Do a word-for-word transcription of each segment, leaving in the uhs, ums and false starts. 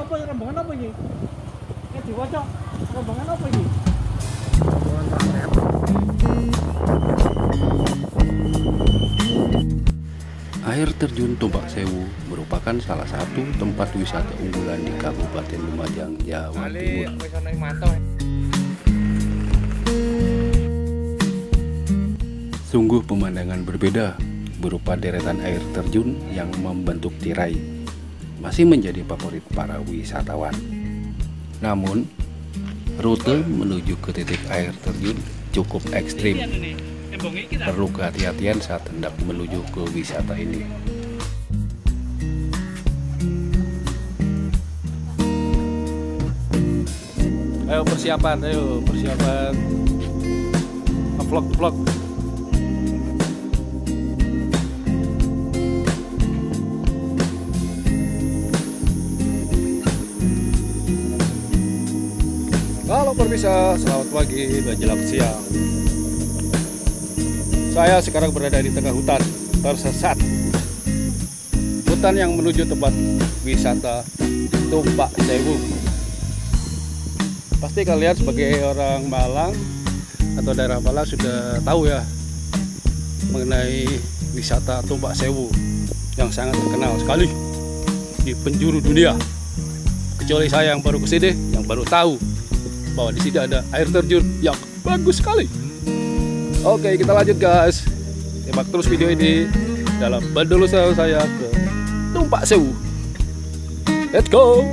apa ini? Rombongan apa ini? Ini diwaca. Rombongan apa ini? Air terjun Tumpak Sewu merupakan salah satu tempat wisata unggulan di Kabupaten Lumajang, Jawa Timur. Sungguh pemandangan berbeda berupa deretan air terjun yang membentuk tirai, masih menjadi favorit para wisatawan. Namun, rute menuju ke titik air terjun cukup ekstrim. Perlu kehati-hatian saat hendak menuju ke wisata ini. Ayo persiapan, ayo persiapan vlog vlog. Halo pemirsa, selamat pagi menjelang siang. Saya sekarang berada di tengah hutan tersesat. Hutan yang menuju tempat wisata Tumpak Sewu. Pasti kalian sebagai orang Malang atau daerah Malang sudah tahu ya mengenai wisata Tumpak Sewu yang sangat terkenal sekali di penjuru dunia. Kecuali saya yang baru kesini, yang baru tahu bahwa di sini ada air terjun yang bagus sekali. Oke, kita lanjut guys. Simak terus video ini dalam bandul saya ke Tumpak Sewu. Let's go.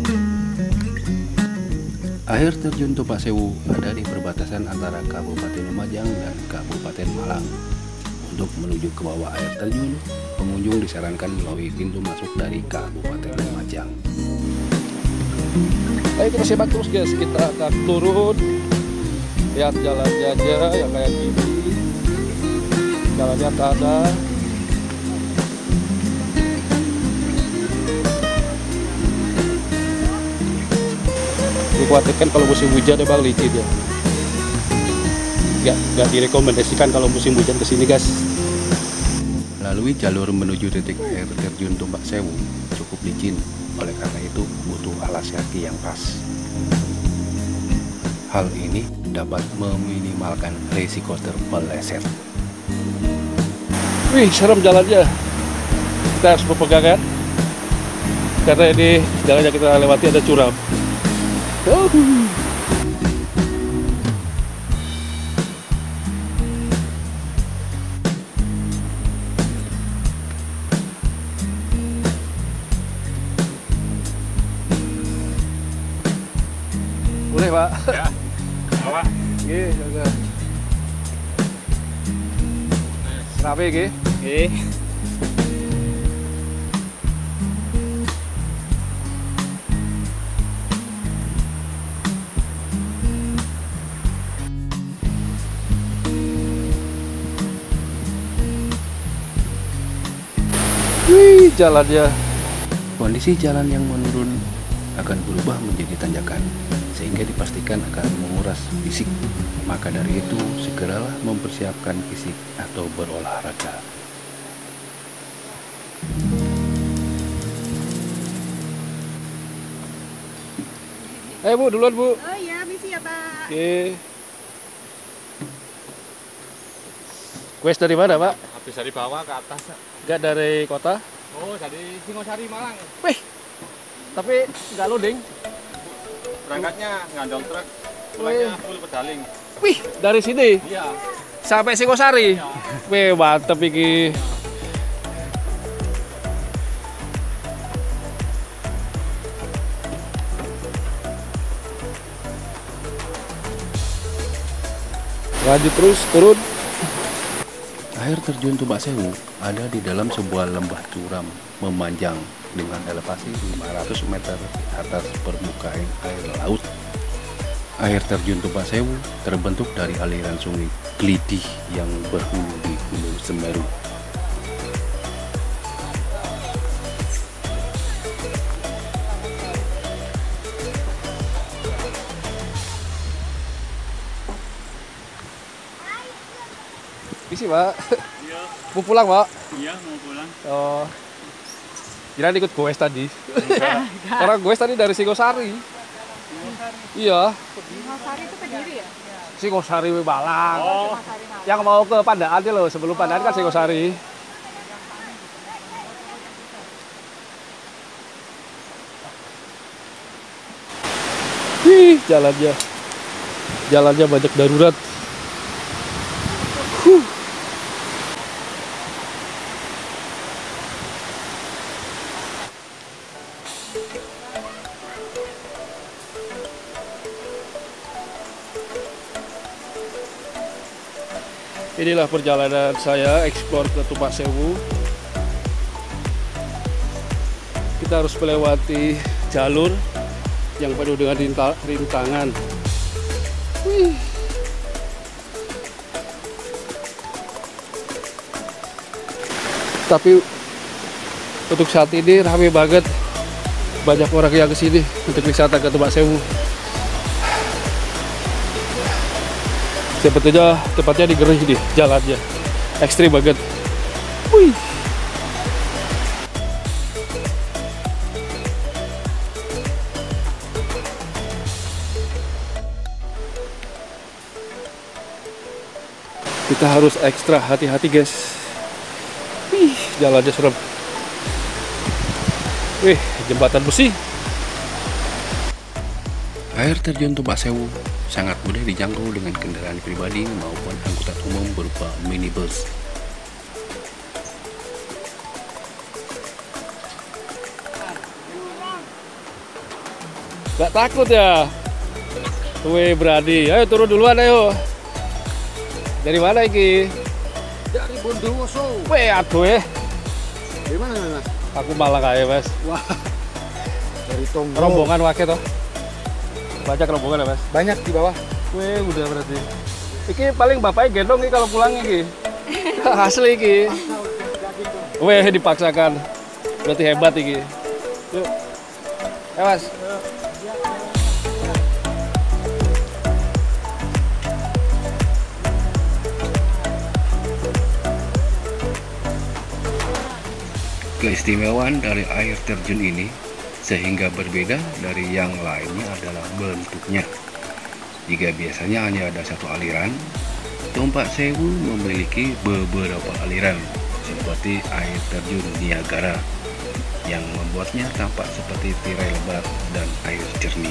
Air terjun Tumpak Sewu ada di perbatasan antara Kabupaten Lumajang dan Kabupaten Malang. Untuk menuju ke bawah air terjun, pengunjung disarankan melalui pintu masuk dari Kabupaten Lumajang. Ayo kita simak terus guys, kita akan turun. Lihat jalannya aja yang kayak gini. Jalannya tak ada. Dikhawatirkan kalau musim hujan emang licin ya. Gak, gak direkomendasikan kalau musim hujan kesini guys. Lalui jalur menuju titik air terjun Tumpak Sewu cukup licin. Oleh karena itu butuh alas kaki yang pas. Hal ini dapat meminimalkan risiko terpeleset. Wih, serem jalannya. Kita harus berpegangan karena ini jalan yang kita lewati ada curam. Oh. Boleh Pak? Ya, bawa. Oke, jaga. Rapi oke? Oke. Wih, jalannya. Kondisi jalan yang menurun akan berubah menjadi tanjakan, sehingga dipastikan akan menguras fisik. Maka dari itu, segeralah mempersiapkan fisik atau berolahraga. Ayo Bu, duluan Bu. Oh iya, misi ya Pak. Oke. Quest dari mana Pak? Habis dari bawah ke atas. Enggak dari kota? Oh, dari Singosari Malang. Wih, tapi nggak loading. Berangkatnya ngandong truk, pulangnya full pedaling. Wih, dari sini Iya. sampai Singosari. Iya. Wih, mantep iki. Lanjut terus, turun. Air terjun Tumpak Sewu ada di dalam sebuah lembah curam memanjang dengan elevasi lima ratus meter di atas permukaan air laut. Air terjun Tumpak Sewu terbentuk dari aliran sungai Glidih yang berhulu di Gunung Semeru. Isi Pak. Iya. Mau pulang Pak? Iya, mau pulang. Oh. Kira ikut goes tadi. Karena goes tadi dari Singosari. Iya. Singosari itu Kediri ya? Singosari Balang. Oh. Yang mau ke Pandaan loh, sebelum Pandaan kan Singosari. Wih, jalannya. Jalannya banyak darurat. Huh. Inilah perjalanan saya eksplor ke Tumpak Sewu. Kita harus melewati jalur yang penuh dengan rinta rintangan. Wih. Tapi untuk saat ini ramai banget, banyak orang yang kesini untuk wisata ke Tumpak Sewu. Sebetulnya tepatnya di Gerih nih jalannya, ekstrim banget. Wih. Kita harus ekstra hati-hati guys. Wih, jalannya serem. Wih, jembatan besi. Air terjun Tumpak Sewu sangat mudah dijangkau dengan kendaraan pribadi maupun angkutan umum berupa minibus. Gak takut ya? Wih, berani. Ayo turun duluan ayo. Dari mana iki? Dari Bondowoso. Wih, aduh eh. Dari mana Mas? Aku malah kayak mas. Wah. Dari Tonggo. Rombongan wake toh. Banyak rombongan ya mas. Banyak di bawah. Wih, udah berarti. Iki paling bapaknya gendong nih kalau pulang iki. Asli iki. Wih, dipaksakan. Berarti hebat iki. Yuk. Ya mas. Keistimewaan dari air terjun ini sehingga berbeda dari yang lainnya adalah bentuknya. Jika biasanya hanya ada satu aliran, Tumpak Sewu memiliki beberapa aliran seperti air terjun Niagara yang membuatnya tampak seperti tirai lebar dan air jernih.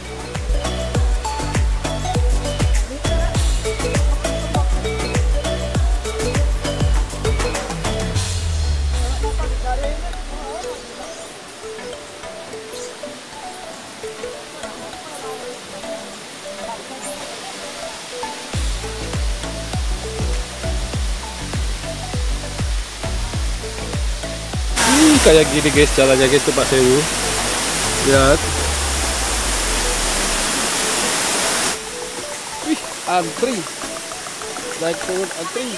Kayak gini guys jalannya guys Tumpak Sewu. Lihat. Wih, antri. Naik turun antri.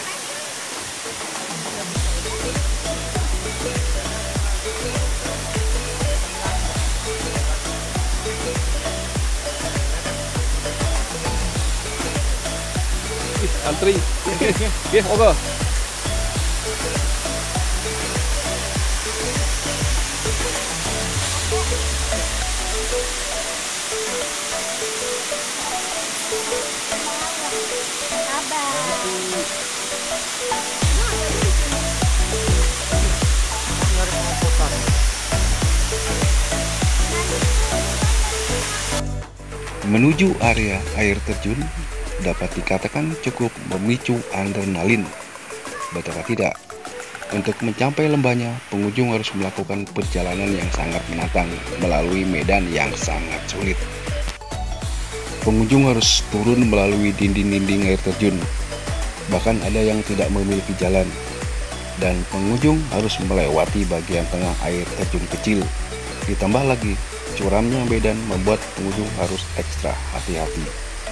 Wih, antri. Oke, oke. Menuju area air terjun dapat dikatakan cukup memicu adrenalin. Betapa tidak, untuk mencapai lembahnya pengunjung harus melakukan perjalanan yang sangat menantang melalui medan yang sangat sulit. Pengunjung harus turun melalui dinding-dinding air terjun, bahkan ada yang tidak memiliki jalan, dan pengunjung harus melewati bagian tengah air terjun kecil. Ditambah lagi curamnya medan membuat pengunjung harus ekstra hati-hati.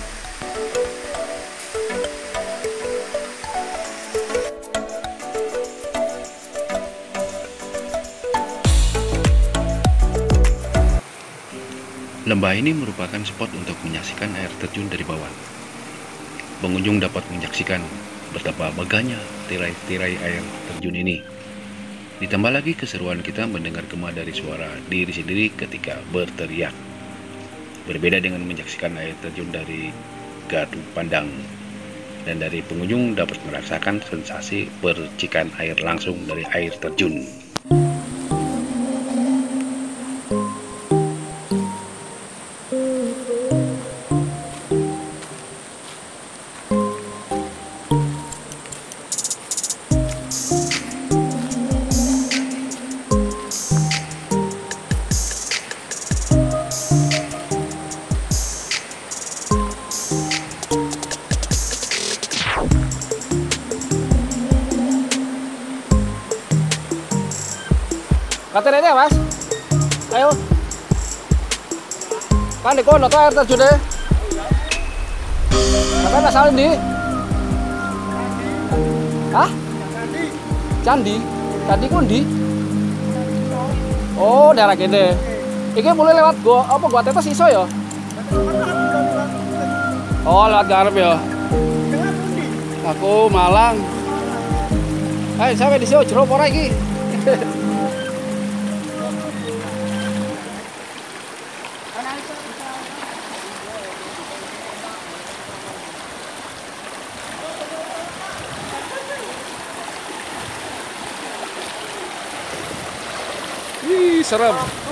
Lembah ini merupakan spot untuk menyaksikan air terjun dari bawah. Pengunjung dapat menyaksikan betapa megahnya tirai-tirai air terjun ini. Ditambah lagi keseruan kita mendengar gema dari suara diri sendiri ketika berteriak. Berbeda dengan menyaksikan air terjun dari gardu pandang, dan dari pengunjung dapat merasakan sensasi percikan air langsung dari air terjun. Katanya ini mas, ayo. Kan di kono tuh air terjun deh. Sampai nggak salah di. Hah? Candi. Candi kundi. Oh daerah gini. Ini boleh lewat gua apa gua tetes iso ya? Oh lewat garep ya. Aku Malang. Ayo sampai di sini jeruk ora iki. Wih, serem.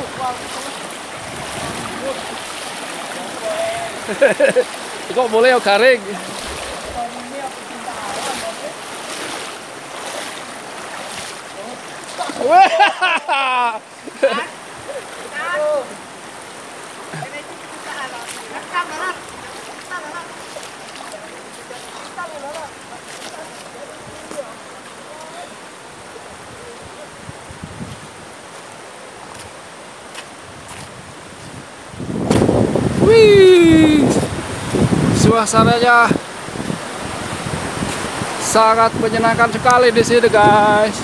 Kok boleh ya garing? Wah. Wih, suasananya sangat menyenangkan sekali di sini, guys.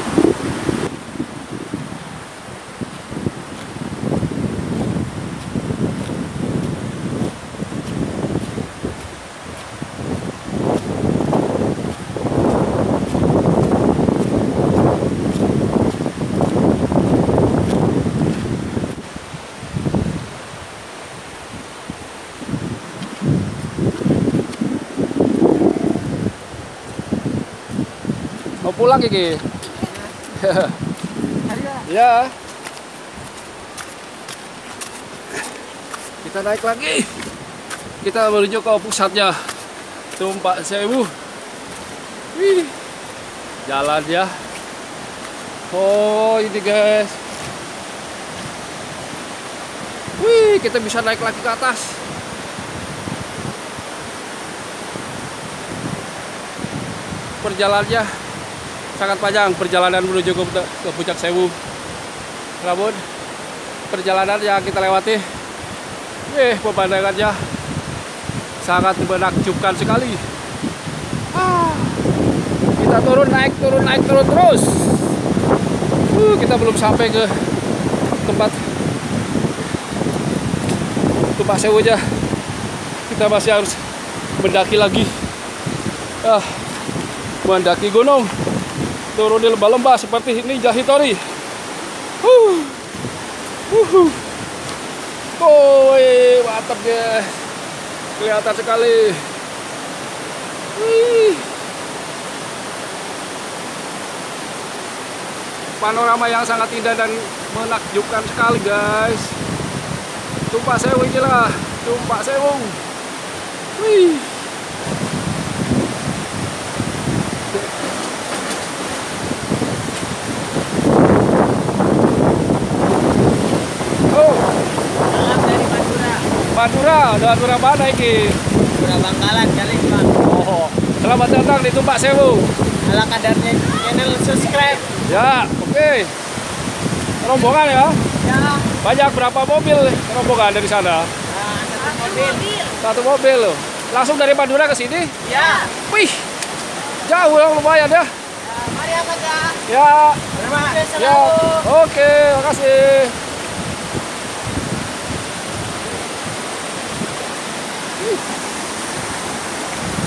Mau pulang Kiki? Ya. Kita naik lagi. Kita menuju ke pusatnya Tumpak Sewu. Wih. Jalan ya. Oh, ini guys. Wih, kita bisa naik lagi ke atas. Perjalanannya sangat panjang, perjalanan menuju ke, ke Puncak Sewu. Namun perjalanan yang kita lewati, eh pemandangannya sangat menakjubkan sekali. Ah, kita turun naik turun naik turun terus. Uh, kita belum sampai ke tempat Tumpak Sewu aja. Kita masih harus mendaki lagi. Ah, mendaki gunung. Turun di lembah-lembah seperti Ninja Hitori. Huh. Uhuh. Oh, mantap ya. Kelihatan sekali. Wih. Panorama yang sangat indah dan menakjubkan sekali, guys. Tumpak Sewu inilah, Tumpak Sewu. Wih. Madura, Madura mana ini? Madura Bangkalan kali Bang. Oh, selamat datang di Tumpak Sewu. Ala kadarnya channel subscribe. Ya, oke. Okay. Rombongan ya? Ya. Banyak berapa mobil rombongan dari sana? Nah, satu mobil. Satu mobil loh. Langsung dari Madura ke sini? Ya. Wih, jauh lah lumayan ya. Ya mari apa Kak? Ya. Terima kasih. Ya, oke, okay, makasih.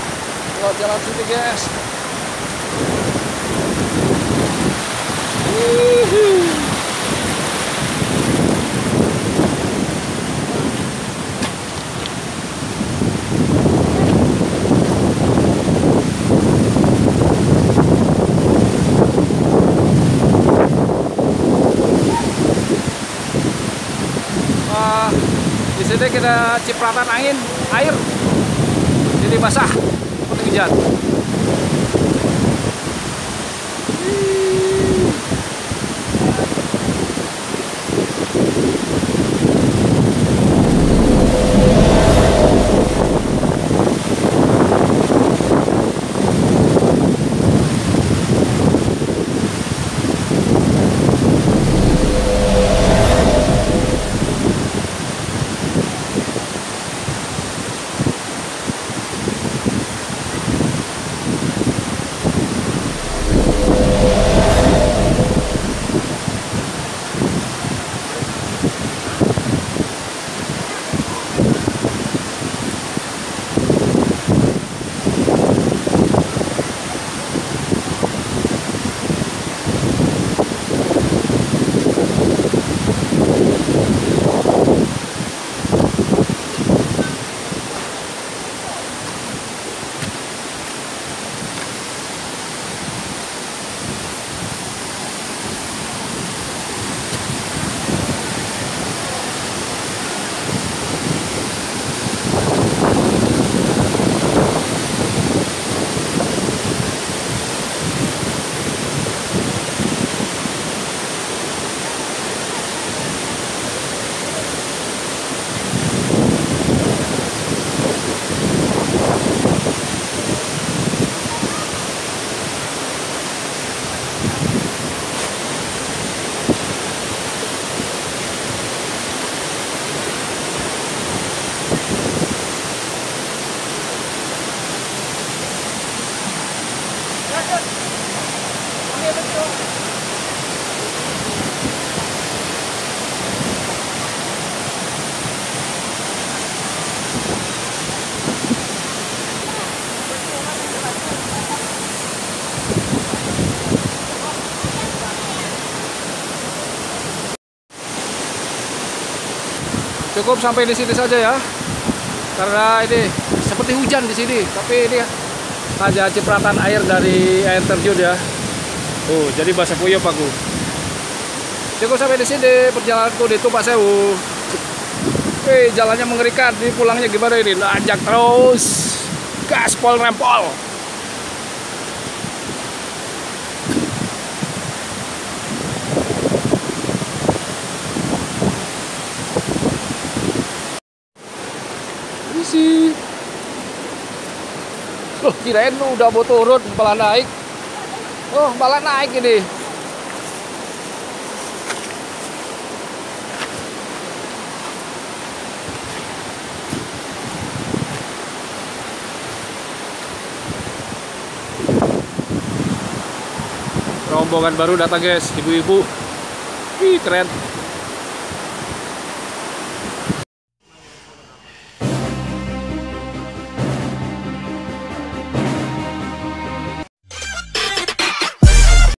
Lewat jalan sini guys. Wih. Jadi kita cipratan angin, air, jadi basah seperti hujan. Cukup sampai di sini saja ya, karena ini seperti hujan di sini, tapi ini hanya cipratan air dari air terjun ya. Oh, jadi basah kuyup aku. Cukup sampai di sini perjalananku di Tumpak Sewu. Eh, jalannya mengerikan. Ini pulangnya gimana ini? Nanjak terus, gaspol rempol. Isi. Loh, kirain lu udah mau turun, malah naik. Oh, malah naik ini. Rombongan baru datang guys, ibu-ibu. Ih, keren.